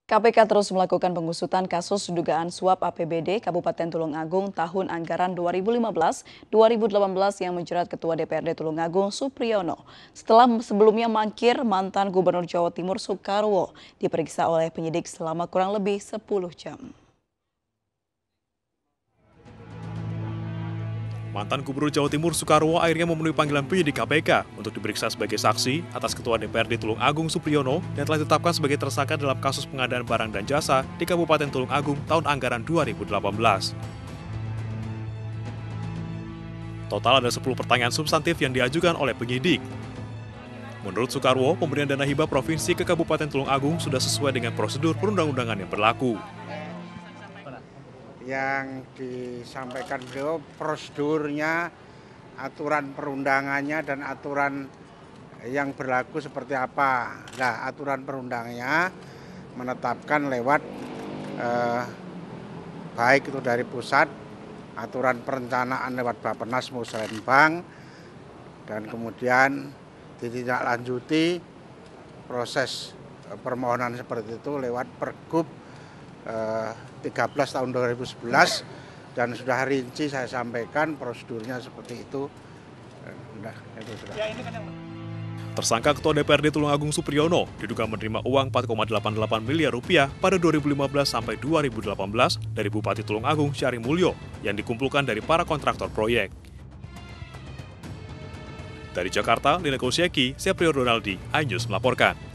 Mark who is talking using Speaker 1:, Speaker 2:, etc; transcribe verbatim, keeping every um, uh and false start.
Speaker 1: K P K terus melakukan pengusutan kasus dugaan suap A P B D Kabupaten Tulungagung tahun anggaran dua ribu lima belas dua ribu delapan belas yang menjerat Ketua D P R D Tulungagung Supriyono. Setelah sebelumnya mangkir, mantan Gubernur Jawa Timur Soekarwo diperiksa oleh penyidik selama kurang lebih sepuluh jam.
Speaker 2: Mantan Gubernur Jawa Timur Soekarwo akhirnya memenuhi panggilan penyidik K P K untuk diperiksa sebagai saksi atas Ketua D P R D Tulungagung Supriyono yang telah ditetapkan sebagai tersangka dalam kasus pengadaan barang dan jasa di Kabupaten Tulungagung tahun anggaran dua ribu delapan belas. Total ada sepuluh pertanyaan substantif yang diajukan oleh penyidik. Menurut Soekarwo, pemberian dana hibah provinsi ke Kabupaten Tulungagung sudah sesuai dengan prosedur perundang-undangan yang berlaku.
Speaker 3: Yang disampaikan beliau prosedurnya, aturan perundangannya dan aturan yang berlaku seperti apa. Nah, aturan perundangannya menetapkan lewat eh, baik itu dari pusat, aturan perencanaan lewat Bappenas Musrembang, dan kemudian ditindaklanjuti proses eh, permohonan seperti itu lewat Pergub tiga belas tahun dua ribu sebelas, dan sudah rinci saya sampaikan prosedurnya seperti itu. Nah, itu sudah.
Speaker 2: Tersangka Ketua D P R D Tulungagung Supriyono diduga menerima uang empat koma delapan delapan miliar rupiah pada dua ribu lima belas sampai dua ribu delapan belas dari Bupati Tulungagung Syahri Mulyo yang dikumpulkan dari para kontraktor proyek. Dari Jakarta, Lina Kosieki, Seprio Donaldi, iNews melaporkan.